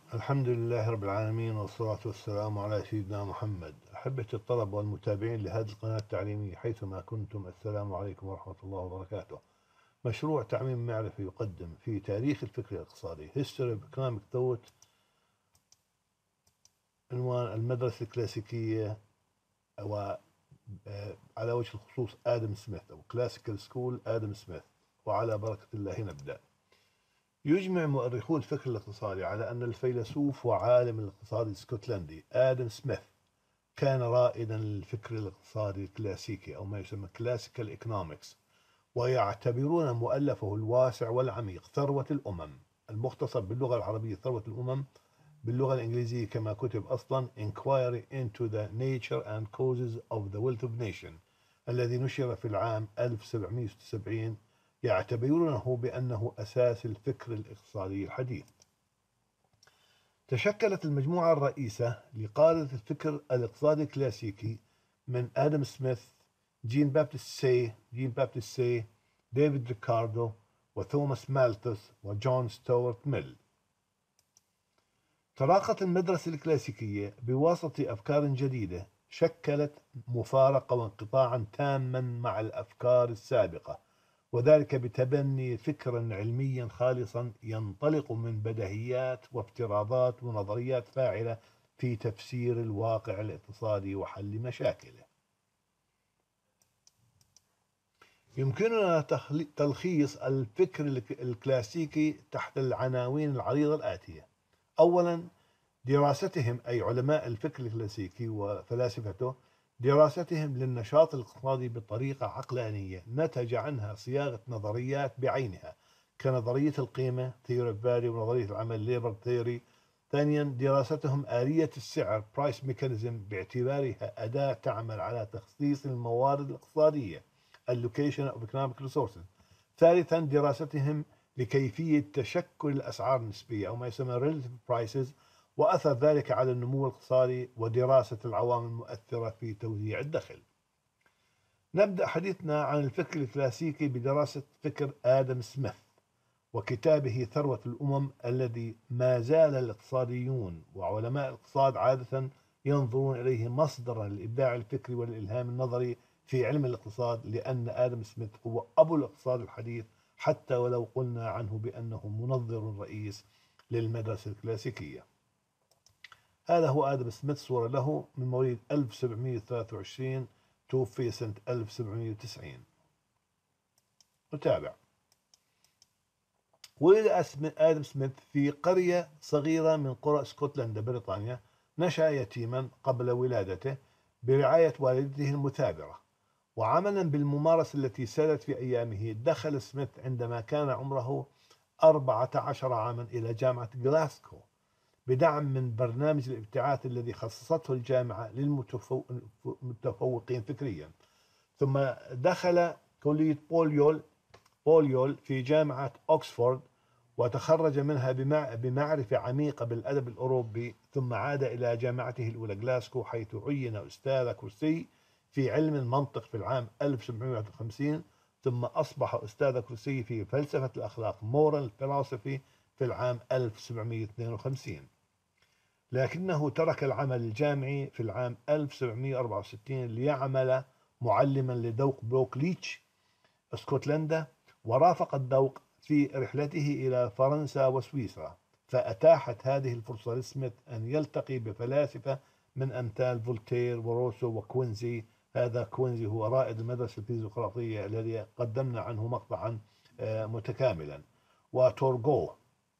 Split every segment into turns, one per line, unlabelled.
الحمد لله رب العالمين، والصلاة والسلام على سيدنا محمد. أحبة الطلبة والمتابعين لهذه القناة التعليمية حيثما كنتم، السلام عليكم ورحمة الله وبركاته. مشروع تعميم معرفي يقدم في تاريخ الفكر الاقتصادي History of Economic Thought، عنوان المدرسة الكلاسيكية، وعلى وجه الخصوص آدم سميث أو كلاسيكال سكول آدم سميث. وعلى بركة الله نبدأ. يجمع مؤرخو الفكر الاقتصادي على أن الفيلسوف وعالم الاقتصاد الاسكتلندي آدم سميث كان رائدا للفكر الاقتصادي الكلاسيكي أو ما يسمى كلاسيكال ايكونومكس، ويعتبرون مؤلفه الواسع والعميق ثروة الأمم، المختصر باللغة العربية ثروة الأمم، باللغة الإنجليزية كما كتب أصلا Inquiry into the Nature and Causes of the Wealth of Nation، الذي نشر في العام 1776، يعتبرونه بأنه أساس الفكر الاقتصادي الحديث. تشكلت المجموعة الرئيسة لقادة الفكر الاقتصادي الكلاسيكي من آدم سميث، جين بابتست سي، ديفيد ريكاردو، وتوماس مالثوس، وجون ستوارت ميل. تراقت المدرسة الكلاسيكية بواسطة أفكار جديدة شكلت مفارقة وانقطاعا تاما مع الأفكار السابقة، وذلك بتبني فكرا علميا خالصا ينطلق من بديهيات وافتراضات ونظريات فاعلة في تفسير الواقع الاقتصادي وحل مشاكله. يمكننا تلخيص الفكر الكلاسيكي تحت العناوين العريضة الآتية. أولا، دراستهم أي علماء الفكر الكلاسيكي وفلاسفته، دراستهم للنشاط الاقتصادي بطريقة عقلانية نتج عنها صياغة نظريات بعينها كنظرية القيمة Theory of Value ونظرية العمل Labor Theory. ثانيا، دراستهم آلية السعر Price Mechanism باعتبارها أداة تعمل على تخصيص الموارد الاقتصادية Allocation of Economic Resources. ثالثا، دراستهم لكيفية تشكل الأسعار النسبية أو ما يسمى Relative Prices وأثر ذلك على النمو الاقتصادي ودراسة العوامل المؤثرة في توزيع الدخل. نبدأ حديثنا عن الفكر الكلاسيكي بدراسة فكر آدم سميث وكتابه ثروة الأمم، الذي ما زال الاقتصاديون وعلماء الاقتصاد عادة ينظرون إليه مصدرا للإبداع الفكري والإلهام النظري في علم الاقتصاد، لأن آدم سميث هو أبو الاقتصاد الحديث، حتى ولو قلنا عنه بأنه منظر رئيس للمدرسة الكلاسيكية. هذا هو آدم سميث، صورة له من مواليد 1723، توفي سنة 1790. نتابع. ولد آدم سميث في قرية صغيرة من قرى اسكتلندا بريطانيا. نشأ يتيما قبل ولادته برعاية والدته المثابرة، وعملا بالممارسة التي سادت في أيامه دخل سميث عندما كان عمره 14 عاما إلى جامعة غلاسكو بدعم من برنامج الابتعاث الذي خصصته الجامعة للمتفوقين فكريا. ثم دخل كلية بوليول في جامعة أكسفورد، وتخرج منها بمعرفة عميقة بالأدب الأوروبي. ثم عاد إلى جامعته الأولى غلاسكو، حيث عين أستاذ كرسي في علم المنطق في العام 1751. ثم أصبح أستاذ كرسي في فلسفة الأخلاق Moral Philosophy في العام 1752. لكنه ترك العمل الجامعي في العام 1764 ليعمل معلما لذوق بروك ليتش اسكتلندا، ورافق الذوق في رحلته إلى فرنسا وسويسرا، فأتاحت هذه الفرصة لسميث أن يلتقي بفلاسفة من أمثال فولتير وروسو وكوينزي. هذا كوينزي هو رائد المدرسة الفيزيقراطية الذي قدمنا عنه مقطعا متكاملا، وتورغو.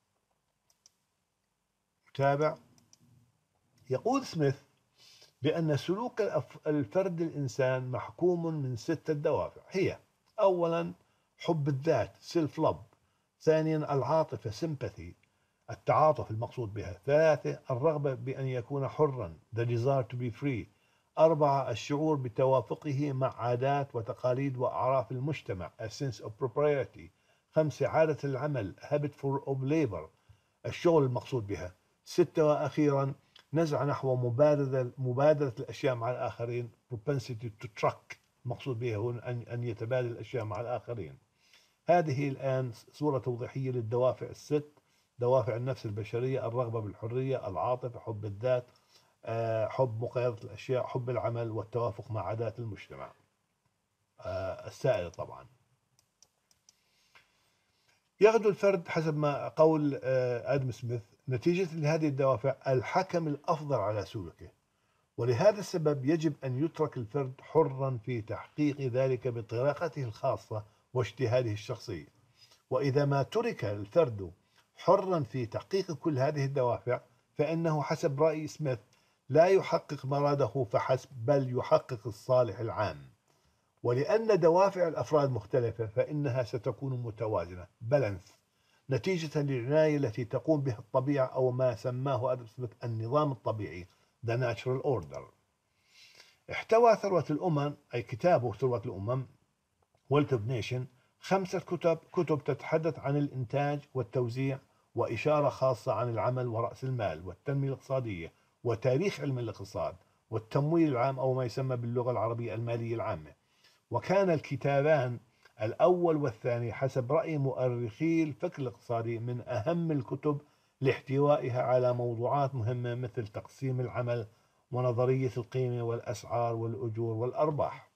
تابع. يقول سميث بأن سلوك الفرد الإنسان محكوم من 6 دوافع، هي: أولا، حب الذات self love. ثانيا، العاطفة sympathy، التعاطف المقصود بها. 3، الرغبة بأن يكون حرا the desire to be free. 4، الشعور بتوافقه مع عادات وتقاليد وأعراف المجتمع a sense of propriety. 5، عادة العمل habit of labor، الشغل المقصود بها. 6، وأخيرا، نزعة نحو مبادرة الأشياء مع الآخرين propensity to truck، المقصود بها هو أن يتبادل الأشياء مع الآخرين. هذه الآن صورة توضيحية للدوافع ال6 دوافع النفس البشرية: الرغبة بالحرية، العاطفة، حب الذات، حب مقايضة الأشياء، حب العمل، والتوافق مع عادات المجتمع السائدة. طبعا يغدو الفرد حسب ما قول آدم سميث نتيجة لهذه الدوافع الحكم الأفضل على سلوكه، ولهذا السبب يجب أن يترك الفرد حرا في تحقيق ذلك بطريقته الخاصة واجتهاده الشخصي. وإذا ما ترك الفرد حرا في تحقيق كل هذه الدوافع فإنه حسب رأي سميث لا يحقق مراده فحسب، بل يحقق الصالح العام. ولأن دوافع الأفراد مختلفة فإنها ستكون متوازنة بالانس، نتيجة للعناية التي تقوم بها الطبيعة، أو ما سماه آدم سميث النظام الطبيعي The Natural Order. احتوى ثروة الأمم، أي كتابه ثروة الأمم Wealth of Nation، 5 كتب تتحدث عن الإنتاج والتوزيع، وإشارة خاصة عن العمل ورأس المال والتنمية الاقتصادية وتاريخ علم الاقتصاد والتمويل العام، أو ما يسمى باللغة العربية المالية العامة. وكان الكتابان الأول والثاني حسب رأي مؤرخي الفكر الاقتصادي من أهم الكتب لاحتوائها على موضوعات مهمة مثل تقسيم العمل ونظرية القيمة والأسعار والأجور والأرباح.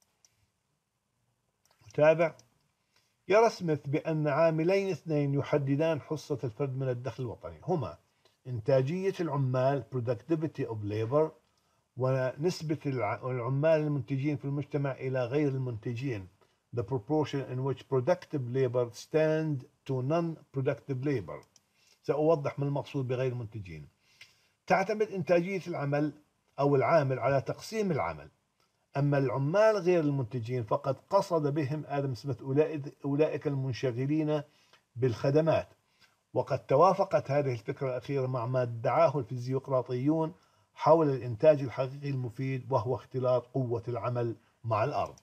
متابع. يرى سميث بأن عاملين اثنين يحددان حصة الفرد من الدخل الوطني، هما إنتاجية العمال productivity of labor، ونسبة العمال المنتجين في المجتمع إلى غير المنتجين the proportion in which productive labor stand to non-productive labor. سأوضح ما المقصود بغير المنتجين. تعتمد إنتاجية العمل أو العامل على تقسيم العمل، أما العمال غير المنتجين فقد قصد بهم آدم سميث أولئك المنشغلين بالخدمات. وقد توافقت هذه الفكرة الأخيرة مع ما ادعاه الفيزيقراطيون حول الإنتاج الحقيقي المفيد، وهو اختلاط قوة العمل مع الأرض.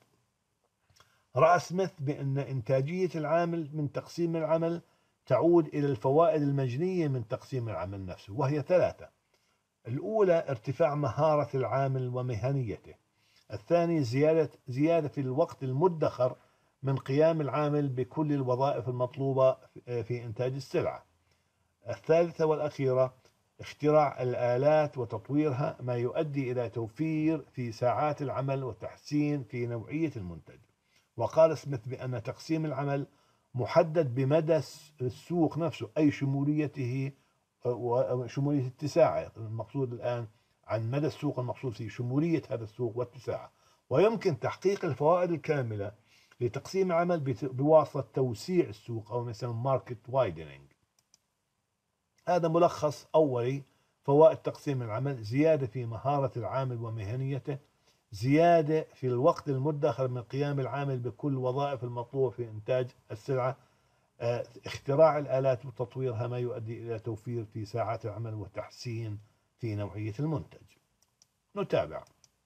رأى سميث بأن إنتاجية العامل من تقسيم العمل تعود إلى الفوائد المجنية من تقسيم العمل نفسه، وهي 3: الأولى ارتفاع مهارة العامل ومهنيته، الثاني زيادة الوقت المدخر من قيام العامل بكل الوظائف المطلوبة في إنتاج السلعة، الثالثة والأخيرة اختراع الآلات وتطويرها ما يؤدي إلى توفير في ساعات العمل وتحسين في نوعية المنتج. وقال سميث بأن تقسيم العمل محدد بمدى السوق نفسه، أي شموليته وشمولية اتساعه. المقصود الآن عن مدى السوق، المقصود فيه شمولية هذا السوق واتساعه. ويمكن تحقيق الفوائد الكاملة لتقسيم العمل بواسطة توسيع السوق، أو مثلا ماركت وايدنينج. هذا ملخص أولي فوائد تقسيم العمل: زيادة في مهارة العامل ومهنيته، زيادة في الوقت المدخر من قيام العامل بكل الوظائف المطلوبة في إنتاج السلعة، اختراع الآلات وتطويرها ما يؤدي إلى توفير في ساعات العمل وتحسين في نوعية المنتج. نتابع.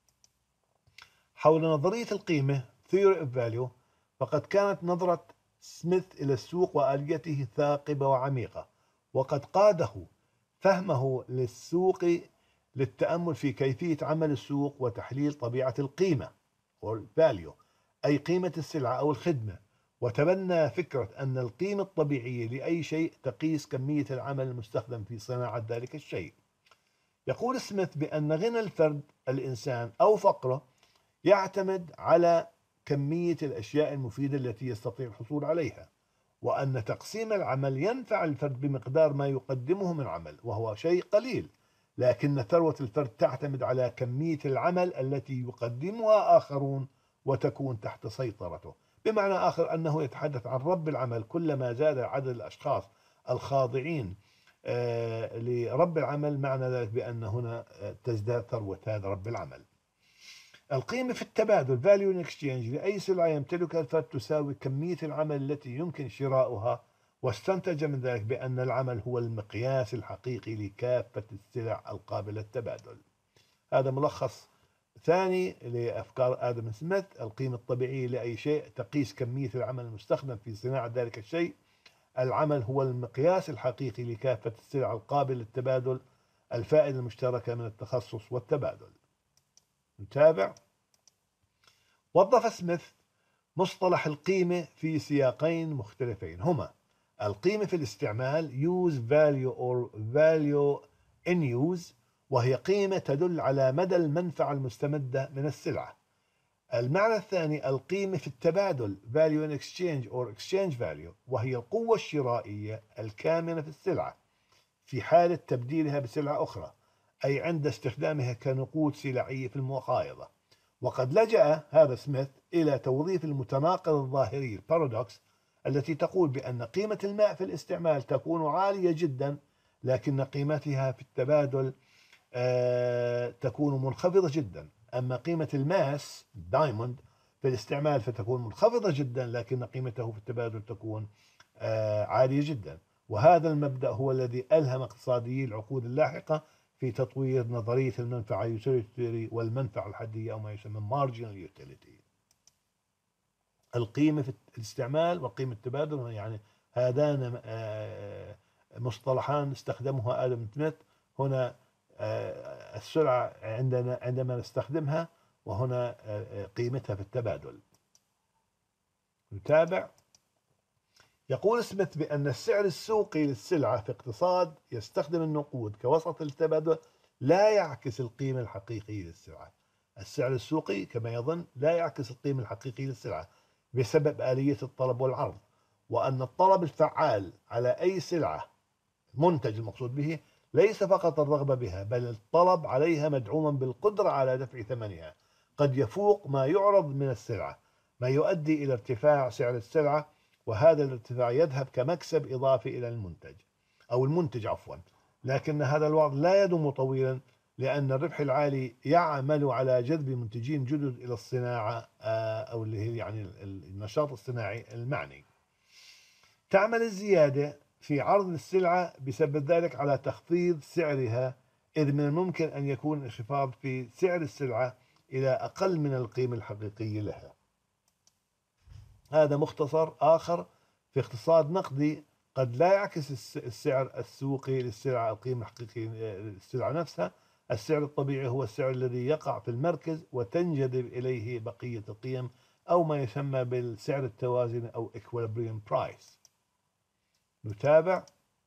حول نظرية القيمة Theory of Value، فقد كانت نظرة سميث إلى السوق وآليته ثاقبة وعميقة، وقد قاده فهمه للسوق للتأمل في كيفية عمل السوق وتحليل طبيعة القيمة والفاليو، أي قيمة السلعة أو الخدمة، وتبنى فكرة أن القيمة الطبيعية لأي شيء تقيس كمية العمل المستخدم في صناعة ذلك الشيء. يقول سميث بأن غنى الفرد الإنسان أو فقره يعتمد على كمية الأشياء المفيدة التي يستطيع الحصول عليها، وأن تقسيم العمل ينفع الفرد بمقدار ما يقدمه من عمل، وهو شيء قليل، لكن ثروة الفرد تعتمد على كمية العمل التي يقدمها آخرون وتكون تحت سيطرته. بمعنى آخر أنه يتحدث عن رب العمل. كلما زاد عدد الأشخاص الخاضعين لرب العمل، معنى ذلك بأن هنا تزداد ثروة هذا رب العمل. القيمة في التبادل Value in Exchange لأي سلعة يمتلكها الفرد تساوي كمية العمل التي يمكن شراؤها، واستنتج من ذلك بأن العمل هو المقياس الحقيقي لكافة السلع القابلة للتبادل. هذا ملخص ثاني لأفكار آدم سميث. القيمة الطبيعية لأي شيء تقيس كمية العمل المستخدم في صناعة ذلك الشيء. العمل هو المقياس الحقيقي لكافة السلع القابلة للتبادل. الفائدة المشتركة من التخصص والتبادل. نتابع. وظف سميث مصطلح القيمة في سياقين مختلفين، هما القيمة في الاستعمال use value or value in use، وهي قيمة تدل على مدى المنفعة المستمدة من السلعة. المعنى الثاني القيمة في التبادل value in exchange or exchange value، وهي القوة الشرائية الكامنة في السلعة في حالة تبديلها بسلعة أخرى، أي عند استخدامها كنقود سلعية في المقايضة. وقد لجأ هذا سميث إلى توظيف المتناقض الظاهري البارادوكس التي تقول بأن قيمة الماء في الاستعمال تكون عالية جدا، لكن قيمتها في التبادل تكون منخفضة جدا. أما قيمة الماس دايموند في الاستعمال فتكون منخفضة جدا، لكن قيمته في التبادل تكون عالية جدا. وهذا المبدأ هو الذي ألهم اقتصاديي العقود اللاحقة في تطوير نظرية المنفعة utility والمنفعة الحدية أو ما يسمى marginal utility. القيمة في الاستعمال وقيمة التبادل يعني هذان مصطلحان استخدمها آدم سميث. هنا السرعة عندما نستخدمها، وهنا قيمتها في التبادل. نتابع. يقول سميث بأن السعر السوقي للسلعة في اقتصاد يستخدم النقود كوسط التبادل لا يعكس القيمة الحقيقية للسلعة. السعر السوقي كما يظن لا يعكس القيمة الحقيقية للسلعة بسبب آلية الطلب والعرض، وأن الطلب الفعال على أي سلعة منتج المقصود به ليس فقط الرغبة بها، بل الطلب عليها مدعوما بالقدرة على دفع ثمنها قد يفوق ما يعرض من السلعة، ما يؤدي إلى ارتفاع سعر السلعة، وهذا الارتفاع يذهب كمكسب إضافي إلى المنتج عفوا. لكن هذا الوضع لا يدوم طويلا، لأن الربح العالي يعمل على جذب منتجين جدد إلى الصناعة أو اللي هي يعني النشاط الصناعي المعني. تعمل الزيادة في عرض السلعة بسبب ذلك على تخفيض سعرها، إذ من الممكن أن يكون انخفاض في سعر السلعة إلى أقل من القيمة الحقيقية لها. هذا مختصر آخر في اقتصاد نقدي قد لا يعكس السعر السوقي للسلعة القيمة الحقيقية للسلعة نفسها. السعر الطبيعي هو السعر الذي يقع في المركز وتنجذب إليه بقية القيم، أو ما يسمى بالسعر التوازن أو equilibrium price. نتابع.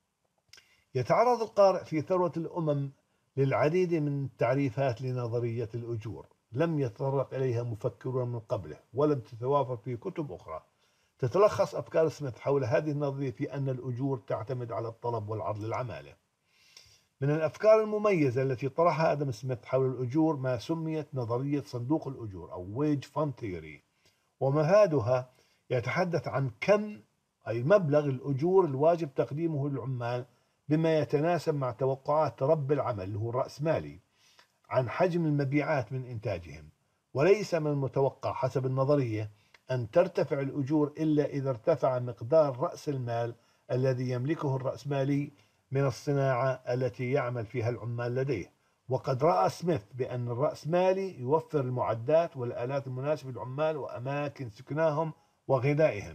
يتعرض القارئ في ثروة الأمم للعديد من التعريفات لنظرية الأجور لم يتطرق إليها مفكرون من قبله، ولم تتوافر في كتب أخرى. تتلخص أفكار سميث حول هذه النظرية في أن الأجور تعتمد على الطلب والعرض للعمالة. من الأفكار المميزة التي طرحها آدم سميث حول الأجور ما سميت نظرية صندوق الأجور أو wage fund theory، ومفادها يتحدث عن كم أي مبلغ الأجور الواجب تقديمه للعمال بما يتناسب مع توقعات رب العمل اللي هو الرأسمالي عن حجم المبيعات من إنتاجهم. وليس من المتوقع حسب النظرية أن ترتفع الأجور إلا إذا ارتفع مقدار رأس المال الذي يملكه الرأسمالي من الصناعة التي يعمل فيها العمال لديه. وقد رأى سميث بأن الرأسمالي يوفر المعدات والآلات المناسبة للعمال وأماكن سكناهم وغذائهم.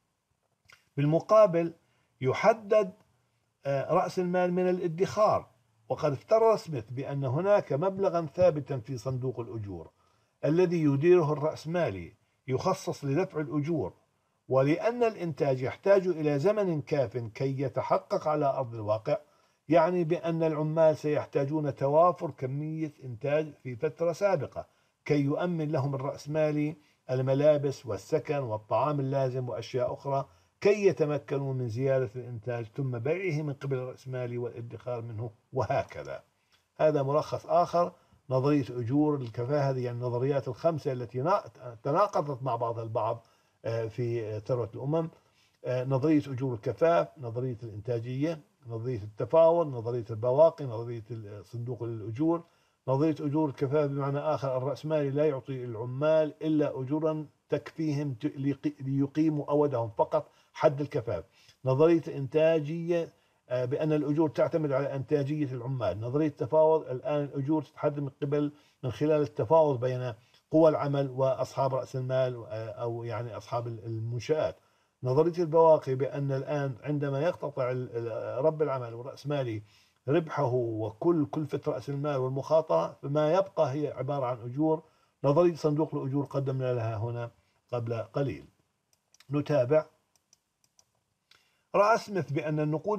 بالمقابل يحدد رأس المال من الادخار. وقد افترض سميث بأن هناك مبلغا ثابتا في صندوق الأجور الذي يديره الرأسمالي يخصص لدفع الأجور، ولأن الإنتاج يحتاج إلى زمن كاف كي يتحقق على أرض الواقع، يعني بأن العمال سيحتاجون توافر كمية إنتاج في فترة سابقة كي يؤمن لهم الرأسمالي الملابس والسكن والطعام اللازم وأشياء أخرى كي يتمكنوا من زيادة الإنتاج ثم بيعه من قبل الرأسمالي والادخار منه، وهكذا. هذا ملخص آخر نظرية أجور الكفاءة. هذه يعني النظريات الخمسة التي تناقضت مع بعضها البعض في ثروة الأمم: نظرية أجور الكفاف، نظرية الإنتاجية، نظرية التفاوض، نظرية البواقي، نظرية صندوق الأجور. نظرية أجور الكفاف بمعنى آخر الرأسمالي لا يعطي العمال إلا أجورا تكفيهم ليقيموا أودهم فقط حد الكفاف. نظرية الإنتاجية بأن الأجور تعتمد على إنتاجية العمال. نظرية التفاوض الآن الأجور تتحدد من خلال التفاوض بين قوى العمل وأصحاب رأس المال أو يعني أصحاب المنشآت. نظرية البواقي بأن الآن عندما يقتطع رب العمل والرأسمالي ربحه وكل كلفة رأس المال والمخاطرة فما يبقى هي عبارة عن أجور. نظرية صندوق الأجور قدمنا لها هنا قبل قليل. نتابع. رأى سميث بأن النقود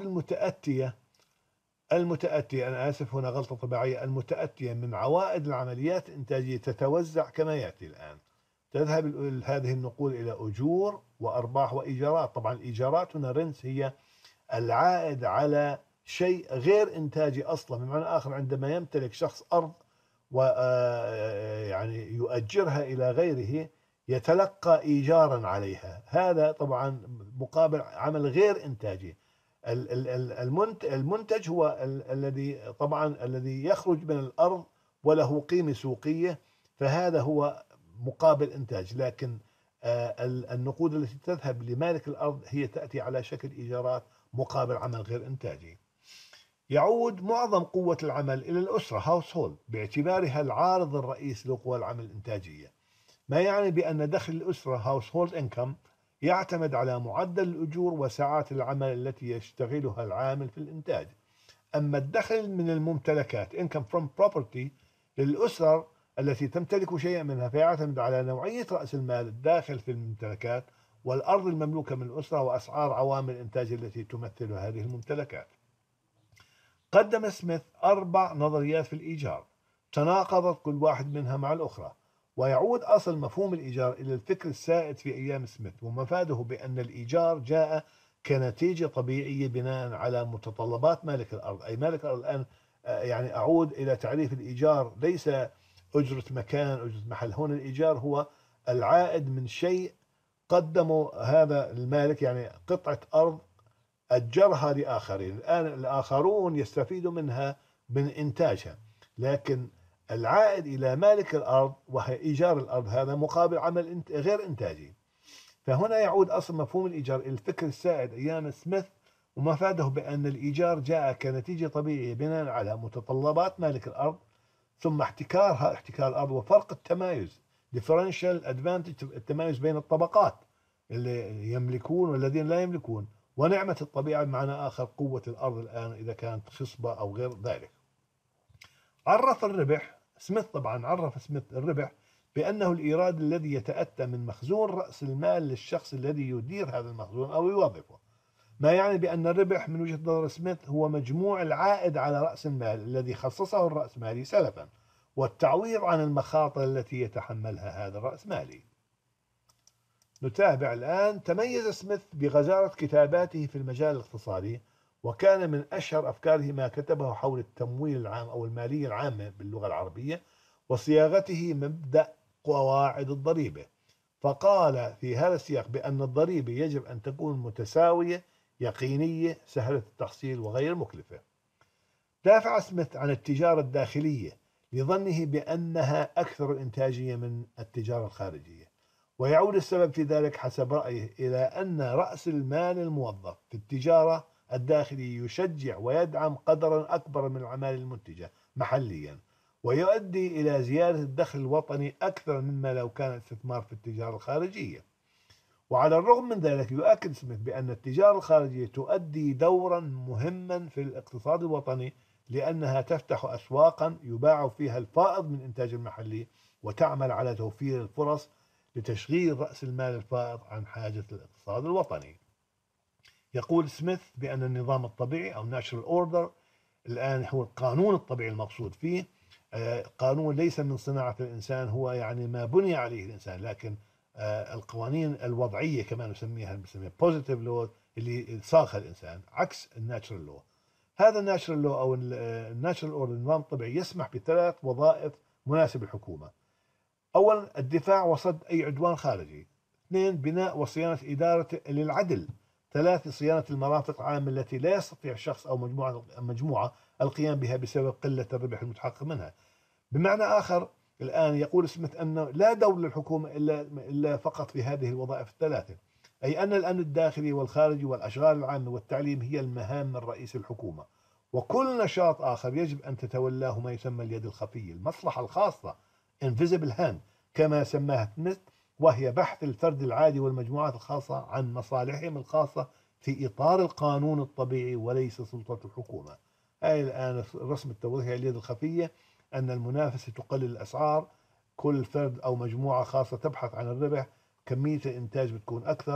المتأتية أنا آسف هنا غلطة طبيعية، المتأتية من عوائد العمليات الإنتاجية تتوزع كما يأتي الآن. تذهب هذه النقود إلى أجور وأرباح وإيجارات. طبعا الإيجارات هنا رنس هي العائد على شيء غير إنتاجي أصلا. بمعنى آخر، عندما يمتلك شخص أرض ويعني يؤجرها إلى غيره يتلقى إيجارا عليها، هذا طبعا مقابل عمل غير إنتاجي. المنتج هو الذي طبعا الذي يخرج من الأرض وله قيمة سوقية، فهذا هو مقابل إنتاج. لكن النقود التي تذهب لمالك الأرض هي تأتي على شكل إيجارات مقابل عمل غير إنتاجي. يعود معظم قوة العمل إلى الأسرة household باعتبارها العارض الرئيسي لقوى العمل الإنتاجية، ما يعني بأن دخل الأسرة household income يعتمد على معدل الأجور وساعات العمل التي يشتغلها العامل في الإنتاج. أما الدخل من الممتلكات income from property للأسر التي تمتلك شيئا منها فيعتمد على نوعية رأس المال الداخل في الممتلكات والأرض المملوكة من الأسرة وأسعار عوامل الإنتاج التي تمثل هذه الممتلكات. قدم سميث 4 نظريات في الإيجار تناقضت كل واحد منها مع الأخرى، ويعود أصل مفهوم الإيجار إلى الفكر السائد في أيام سميث، ومفاده بأن الإيجار جاء كنتيجة طبيعية بناء على متطلبات مالك الأرض. أي مالك الأرض الآن يعني أعود إلى تعريف الإيجار، ليس أجرة مكان أجرة محل. هنا الإيجار هو العائد من شيء قدمه هذا المالك، يعني قطعة أرض أجرها لآخرين، الآن الآخرون يستفيدوا منها من إنتاجها، لكن العائد إلى مالك الأرض وهي إيجار الأرض هذا مقابل عمل غير إنتاجي. فهنا يعود أصل مفهوم الإيجار إلى الفكر السائد أيام سميث، ومفاده بأن الإيجار جاء كنتيجة طبيعية بناء على متطلبات مالك الأرض، ثم احتكار الأرض وفرق التمايز differential advantage التمايز بين الطبقات اللي يملكون والذين لا يملكون، ونعمة الطبيعة بمعنى آخر قوة الأرض الآن إذا كانت خصبة أو غير ذلك. عرف سميث الربح بأنه الإيراد الذي يتأتى من مخزون رأس المال للشخص الذي يدير هذا المخزون أو يوظفه، ما يعني بأن الربح من وجهة نظر سميث هو مجموع العائد على رأس المال الذي خصصه الرأسمالي سلفا والتعويض عن المخاطر التي يتحملها هذا الرأسمالي. نتابع الآن. تميز سميث بغزارة كتاباته في المجال الاقتصادي، وكان من أشهر أفكاره ما كتبه حول التمويل العام أو المالية العامة باللغة العربية وصياغته مبدأ قواعد الضريبة. فقال في هذا السياق بأن الضريبة يجب أن تكون متساوية يقينية سهلة التحصيل وغير مكلفة. دافع سميث عن التجارة الداخلية لظنه بأنها أكثر إنتاجية من التجارة الخارجية، ويعود السبب في ذلك حسب رأيه إلى أن رأس المال الموظف في التجارة الداخلية يشجع ويدعم قدرا أكبر من العمالة المنتجة محليا، ويؤدي إلى زيادة الدخل الوطني أكثر مما لو كان الاستثمار في التجارة الخارجية. وعلى الرغم من ذلك يؤكد سميث بأن التجارة الخارجية تؤدي دورا مهما في الاقتصاد الوطني، لأنها تفتح أسواقا يباع فيها الفائض من الإنتاج المحلي وتعمل على توفير الفرص لتشغيل رأس المال الفائض عن حاجة الاقتصاد الوطني. يقول سميث بأن النظام الطبيعي أو natural order الآن هو القانون الطبيعي المقصود فيه. قانون ليس من صناعة الإنسان، هو يعني ما بني عليه الإنسان، لكن القوانين الوضعية كما نسميها positive law اللي صاغها الإنسان عكس الناتشرال لو. هذا الناتشرال لو أو الناتشرال أوردر النظام الطبيعي يسمح ب3 وظائف مناسبة الحكومة. أولا الدفاع وصد أي عدوان خارجي. 2 بناء وصيانة إدارة للعدل. 3 صيانة المرافق العامة التي لا يستطيع شخص أو مجموعة القيام بها بسبب قلة الربح المتحقق منها. بمعنى آخر الآن يقول سميث أنه لا دور للحكومة إلا فقط في هذه الوظائف ال3، أي أن الأمن الداخلي والخارجي والأشغال العامة والتعليم هي المهام الرئيسية للحكومة، وكل نشاط آخر يجب أن تتولاه ما يسمى اليد الخفية، المصلحة الخاصة invisible hand كما سماها سميث، وهي بحث الفرد العادي والمجموعات الخاصة عن مصالحهم الخاصة في إطار القانون الطبيعي وليس سلطة الحكومة. هاي الآن رسم التوضيح اليد الخفية، أن المنافسة تقلل الأسعار، كل فرد أو مجموعة خاصة تبحث عن الربح، كمية الإنتاج بتكون أكثر،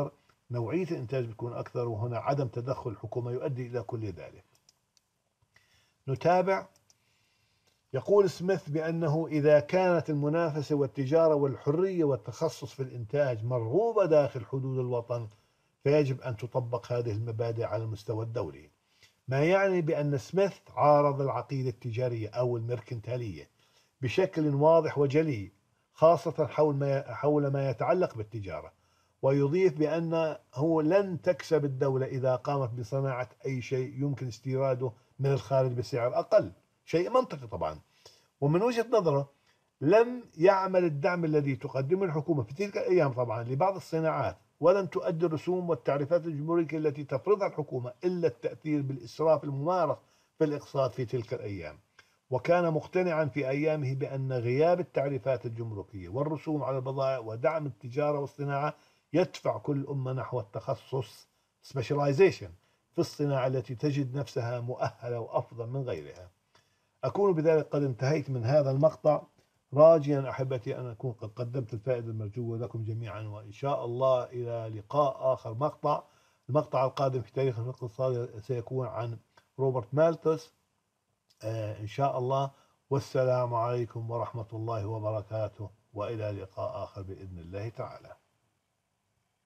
نوعية الإنتاج بتكون أكثر، وهنا عدم تدخل الحكومة يؤدي إلى كل ذلك. نتابع. يقول سميث بأنه إذا كانت المنافسة والتجارة والحرية والتخصص في الإنتاج مرغوبة داخل حدود الوطن، فيجب أن تطبق هذه المبادئ على المستوى الدولي. ما يعني بأن سميث عارض العقيدة التجارية أو الميركنتالية بشكل واضح وجلي، خاصة حول ما يتعلق بالتجارة، ويضيف بأنه لن تكسب الدولة إذا قامت بصناعة أي شيء يمكن استيراده من الخارج بسعر أقل. شيء منطقي طبعا. ومن وجهة نظره لم يعمل الدعم الذي تقدمه الحكومة في تلك الأيام طبعا لبعض الصناعات، ولن تؤدي الرسوم والتعريفات الجمركية التي تفرضها الحكومة إلا التأثير بالإسراف الممارس في الاقتصاد في تلك الأيام. وكان مقتنعا في أيامه بأن غياب التعريفات الجمركية والرسوم على البضائع ودعم التجارة والصناعة يدفع كل أمة نحو التخصص specialization في الصناعة التي تجد نفسها مؤهلة وأفضل من غيرها. أكون بذلك قد انتهيت من هذا المقطع، راجيا أحبتي أن أكون قد قدمت الفائدة المرجوة لكم جميعا، وإن شاء الله إلى لقاء آخر. المقطع القادم في تاريخ الاقتصاد سيكون عن روبرت مالثus إن شاء الله. والسلام عليكم ورحمة الله وبركاته، وإلى لقاء آخر بإذن الله تعالى.